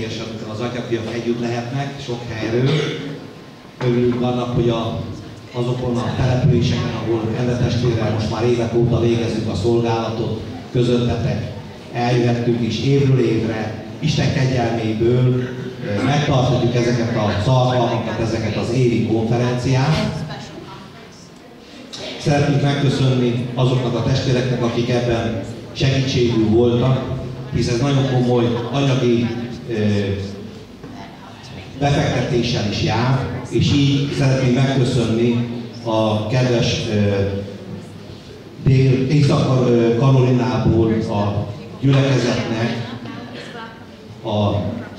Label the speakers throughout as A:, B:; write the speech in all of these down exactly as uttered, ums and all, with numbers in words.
A: lehetséges, amikor az atyafiak együtt lehetnek sok helyről. Örülünk annak, hogy a, azokon a településeken, ahol endetestvérrel most már évek óta végezzük a szolgálatot, közöttetek eljöhettünk is évről évre, Isten kegyelméből megtarthatjuk ezeket az alkalmakat, ezeket az évi konferenciát. Szeretnénk megköszönni azoknak a testvéreknek, akik ebben segítségül voltak, hisz ez nagyon komoly anyagi befektetéssel is jár, és így szeretnénk megköszönni a kedves Dél, Észak-Karolinából a gyülekezetnek, a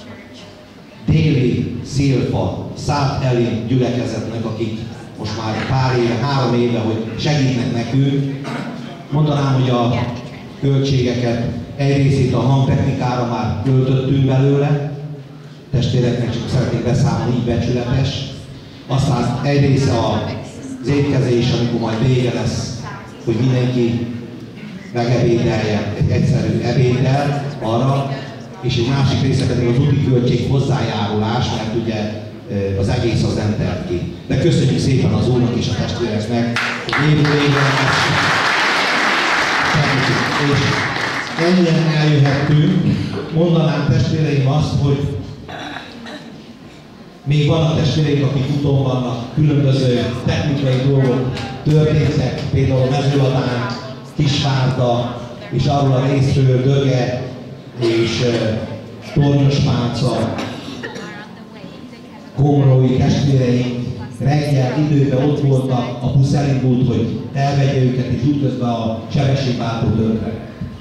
A: déli Szilfa, Szát Eli gyülekezetnek, akik most már pár éve, három éve, hogy segítnek nekünk. Mondanám, hogy a költségeket egy részét a hangtechnikára már költöttünk belőle, testvéreknek csak szeretnék beszámolni, így becsületes. Aztán egy része az étkezés, amikor majd vége lesz, hogy mindenki megebédelje egy egyszerű ebéddel arra, és egy másik része pedig az úti költség hozzájárulás, mert ugye az egész az nem telt ki. De köszönjük szépen az Úrnak és a testvéreknek, hogy évről évre és ennyien eljöhettünk. Mondanám testvéreim azt, hogy még vannak testvéreink, akik úton vannak, különböző technikai dolgok történtek, például Mezőladány, Kisvárda, és arról a részről Döge és Tornyospálca, komrói testvéreink reggel időben ott voltak, a busz elindult, hogy elvegye őket, és útközben a sebességváltó tönkre.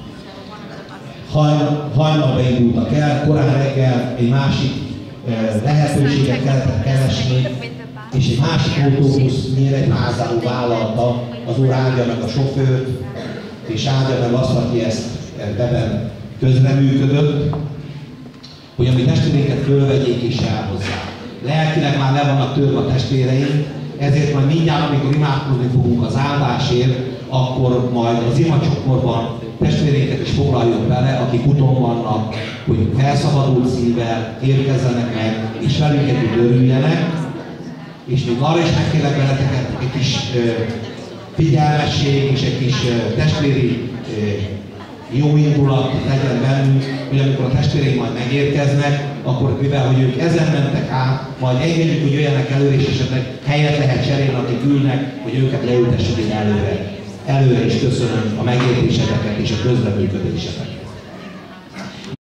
A: Hajnalban indultak el, korán reggel egy másik lehetőséget kellett keresni, és egy másik autóbusz Nyíregyházáról vállalta, az úr áldja meg a sofőrt, és áldja meg azt, aki ezt ebben közreműködött, hogy a mi testvérénket fölvegyék és elhozzák. Lelkileg már le vannak törve a testvéreink, ezért majd mindjárt, amikor imádkozni fogunk az áldásért, akkor majd az imacsokorban testvérénket is foglaljuk bele, akik úton vannak, hogy felszabadult szívvel érkezzenek meg, és velünk együtt örüljenek. És még arra is megkérlek veleteket, egy kis uh, figyelmesség és egy kis uh, testvéri uh, jó indulat legyen bennünk, hogy amikor a testvéreink majd megérkeznek, akkor mivel, hogy ők ezen mentek át, majd engedjük, hogy jöjjenek előre, és esetleg helyet lehet cserélni, akik ülnek, hogy őket leültessük előre. Előre is köszönöm a megértéseteket és a közreműködéseteket.